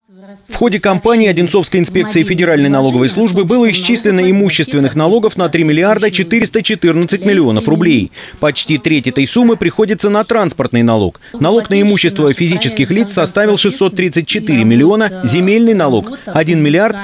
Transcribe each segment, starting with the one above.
В ходе кампании Одинцовской инспекции Федеральной налоговой службы было исчислено имущественных налогов на 3 миллиарда 414 миллионов рублей. Почти треть этой суммы приходится на транспортный налог. Налог на имущество физических лиц составил 634 миллиона, земельный налог – 1 миллиард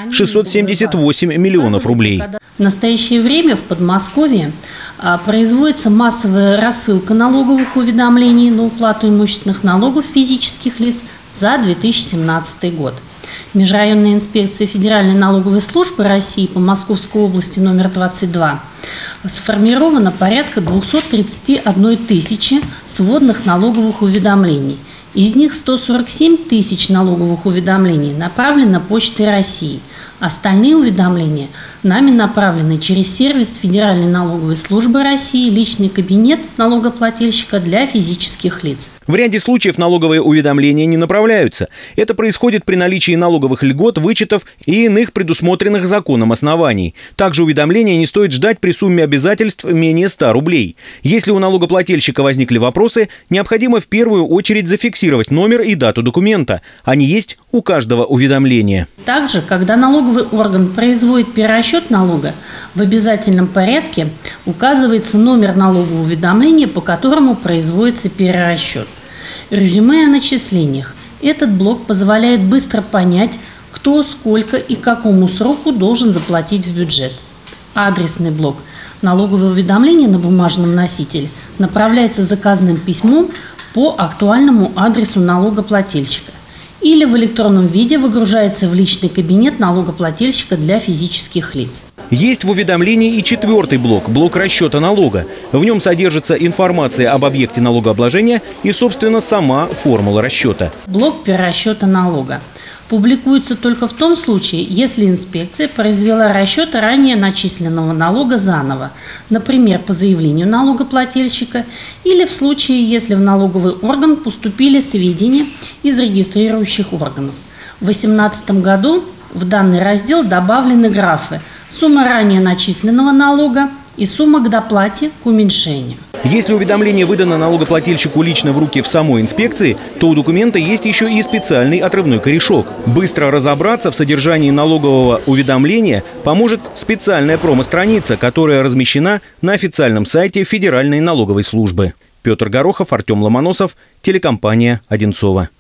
678 миллионов рублей. В настоящее время в Подмосковье производится массовая рассылка налоговых уведомлений на уплату имущественных налогов физических лиц за 2017 год. Межрайонная инспекция Федеральной налоговой службы России по Московской области номер 22 сформировано порядка 231 тысячи сводных налоговых уведомлений. Из них 147 тысяч налоговых уведомлений направлено Почтой России. Остальные уведомления нами направлены через сервис Федеральной налоговой службы России «Личный кабинет налогоплательщика для физических лиц». В ряде случаев налоговые уведомления не направляются. Это происходит при наличии налоговых льгот, вычетов и иных предусмотренных законом оснований. Также уведомления не стоит ждать при сумме обязательств менее 100 рублей. Если у налогоплательщика возникли вопросы, необходимо в первую очередь зафиксировать номер и дату документа. Они есть у каждого уведомления. Также, когда налоговый орган производит перерасчет налога, в обязательном порядке указывается номер налогового уведомления, по которому производится перерасчет. Резюме о начислениях. Этот блок позволяет быстро понять, кто, сколько и к какому сроку должен заплатить в бюджет. Адресный блок. Налоговое уведомление на бумажном носителе направляется заказным письмом по актуальному адресу налогоплательщика или в электронном виде выгружается в личный кабинет налогоплательщика для физических лиц. Есть в уведомлении и четвертый блок – блок расчета налога. В нем содержится информация об объекте налогообложения и, собственно, сама формула расчета. Блок перерасчета налога публикуется только в том случае, если инспекция произвела расчет ранее начисленного налога заново, например, по заявлению налогоплательщика, или в случае, если в налоговый орган поступили сведения из регистрирующих органов. В 2018 году в данный раздел добавлены графы «Сумма ранее начисленного налога» и «Сумма к доплате к уменьшению». Если уведомление выдано налогоплательщику лично в руки в самой инспекции, то у документа есть еще и специальный отрывной корешок. Быстро разобраться в содержании налогового уведомления поможет специальная промо-страница, которая размещена на официальном сайте Федеральной налоговой службы. Петр Горохов, Артем Ломоносов, телекомпания «Одинцово».